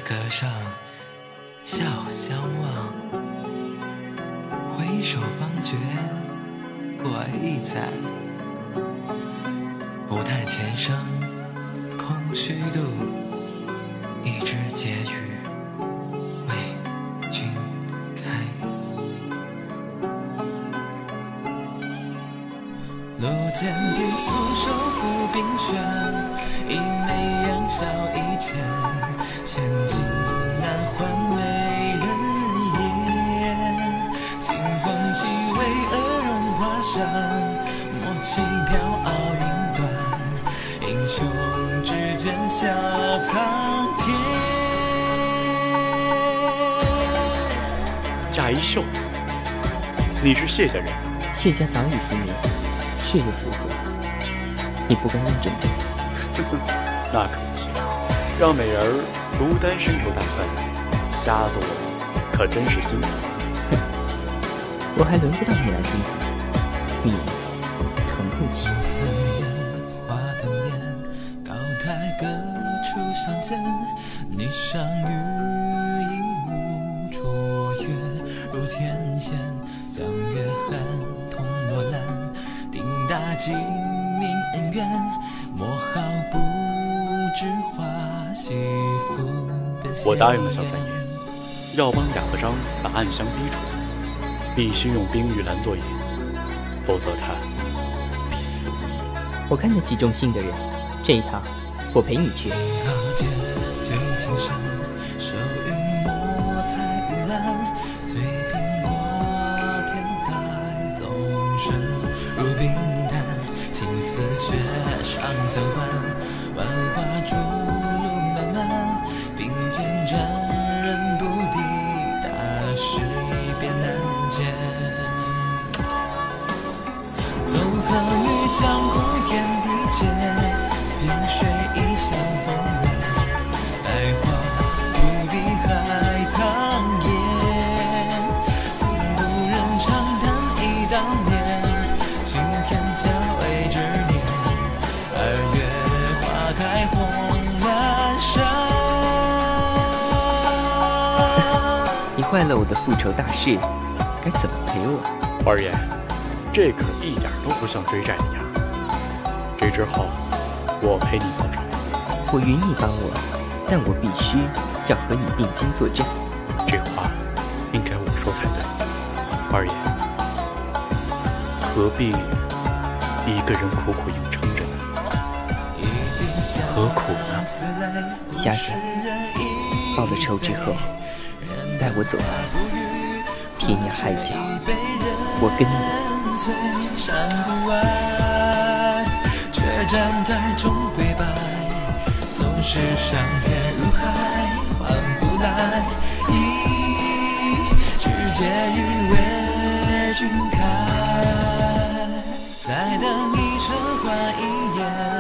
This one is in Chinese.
歌上笑相望，回首方觉我已在，不叹前生空虚度，一枝嗟语为君开。路见低诉手抚冰雪，一眉扬笑一千，千金难换美人颜。清风起微蛾绒花扇，莫欺飘傲云端，英雄之间笑苍天。 贾一秀，你是谢家人？ 谢家早已覆灭，是又如何？你不该问这么多。 那可不行，让美人独单伸手打饭，瞎子我可真是心疼。 我还轮不到你来心疼，你疼不起。 色烟花的面，高台各处相见，霓裳羽衣无卓越，如天仙将月寒同罗兰，定大鸡鸣恩怨，莫好不知花惜福。 我答应了小三爷，要帮贾德章把暗香逼出来，必须用冰玉兰做引，否则他必死无疑。 我看得起重信的人，这一趟我陪你去。 酒情深，手云墨彩玉兰，醉苹果天台纵身如冰丹，情似雪上相欢，万花逐路漫漫，并肩战人不敌，大势已变难见。纵横于江湖天地间，萍水一相逢来，百花不比海棠艳。听故人长叹忆当年，倾天下为之念。二月花开红阑珊。 你坏了我的复仇大事，该怎么赔我？ 花儿爷，这可一点都不像追债的样。这之后，我陪你报仇。 我允你帮我，但我必须要和你并肩作战。 这话应该我说才对。花儿爷，何必一个人苦苦硬撑着呢？何苦呢？ 瞎子，报了仇之后，带我走吧。天涯海角，我跟你。 山谷外，决战台终归败，纵使上天入海，换不来一世节日为君开。再等一生换一夜，